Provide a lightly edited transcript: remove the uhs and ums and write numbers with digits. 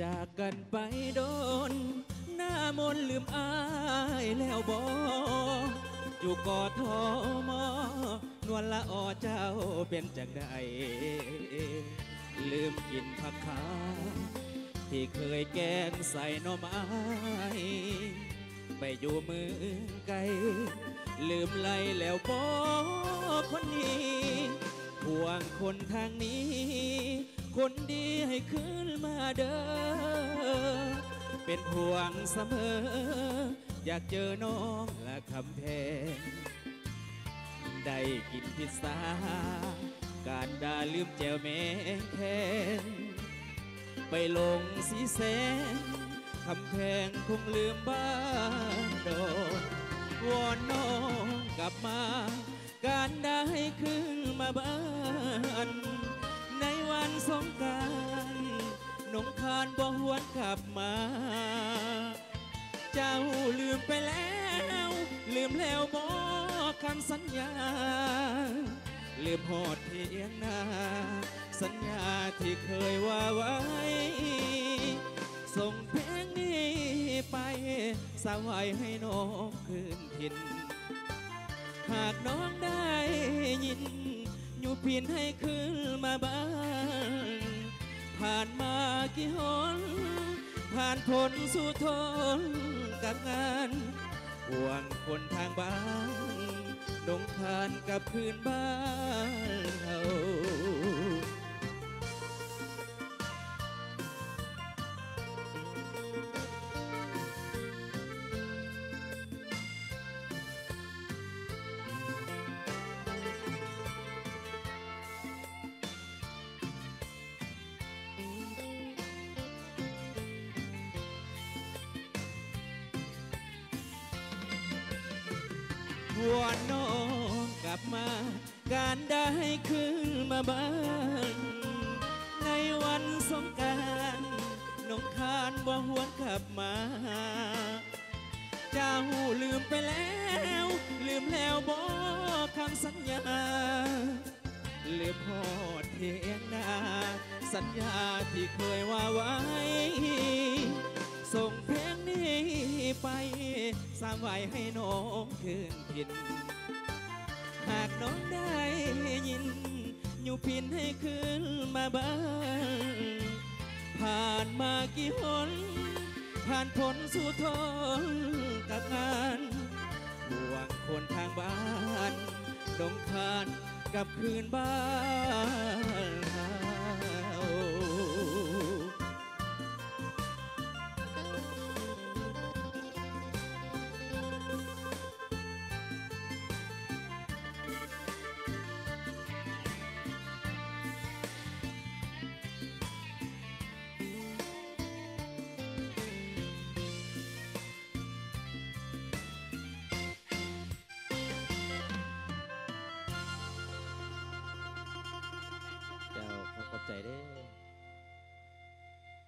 จากกันไปโดนหน้ามนลืมอายแล้วบ่อยู่กอทมนวลละอเจ้าเป็นจังใดลืมกินผักขาที่เคยแกงใส่หน่อไม้ไปอยู่เมืองไกลลืมไล่แล้วบ่คนนี้ห่วงคนทางนี้คนดีให้ขึ้นมาเด้อเป็นห่วงเสมออยากเจอน้องและคำแพงได้กินพิซซ่าการด่าลืมแจวแมงแคนไปลงสีแสงคำแพงคงลืมบ้านโดนวอนน้องกลับมาการได้ขึ้นมาบ้านในวันสงกรานต์น้องคานบ่หวนกลับมาเจ้าลืมไปแล้วลืมแล้วบ่คำสัญญาลืมหอดเทียงนาสัญญาที่เคยว่าไว้ส่งเพลงนี้ไปสาวไว้ให้น้องคืนถิ่นหากน้องได้ยินอยู่พินให้ขึ้นมาบ้านผ่านมากี่หนผ่านพ้นสู่ทนกับงานห่วงคนทางบ้านดงคานกับพื้นบ้านเฮาวอนน้องกลับมาการได้ขึ้นมาบ้านในวันสงกรานต์น้องคานบ่หวนกลับมาเจ้าลืมไปแล้วลืมแล้วบ่คำสัญญาลืมพอดเทียงนาสัญญาที่เคยว่าไว้ส่งเพลงนี้ไปสร้างไว้ให้น้องคืนถิ่นหากน้องได้ยินอยู่พินให้ขึ้นมาบ้านผ่านมากี่หนผ่านพ้นสู่ทนกับงานห่วงคนทางบ้านดงคานกับคืนบ้าน